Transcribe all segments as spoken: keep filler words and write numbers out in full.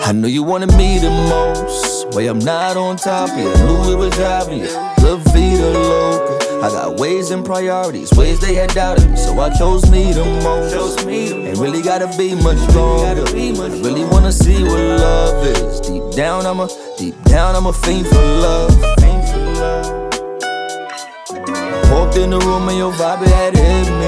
I know you wanted me the most. Way I'm not on top, yeah, I knew it was obvious. La vida loca. I got ways and priorities, ways they had doubted me, so I chose me the most. Ain't really gotta be much longer. I really wanna see what love is. Deep down, I'm a, deep down, I'm a fiend for love. Walked in the room and your vibe, it had hit me.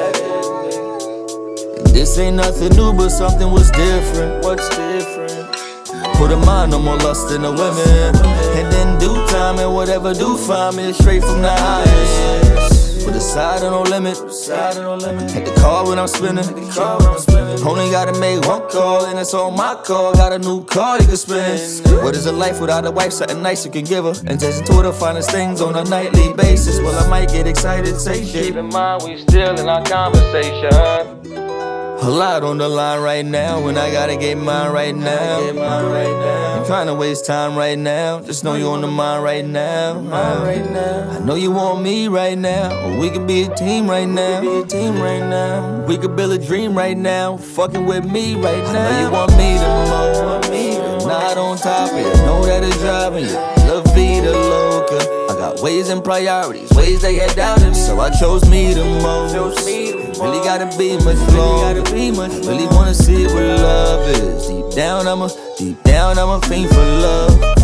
And this ain't nothing new, but something was different. What's different? Put a mind on more lust than the women. And then due time and whatever do find me straight from the highest. Put aside on no limit. Hit the car when I'm spinning. Only gotta make one call and it's on my call. Got a new car you can spin. What is a life without a wife? Something nice you can give her. And just to the finest things on a nightly basis. Well, I might get excited, say shit. Keep in mind we still in our conversation. A lot on the line right now, and I gotta get mine right now. I'm trying to waste time right now. Just know you on the mind right now. I know you want me right now, or we could be a team right now. We could build a dream right now, fucking with me right now. I know you want me the most, not on top of it. Know that it's driving you. La vida loca. I got ways and priorities, ways they had doubted me, so I chose me the most. Really gotta be much longer. Really wanna see what love is. Deep down, I'm a, deep down, I'm a fiend for love.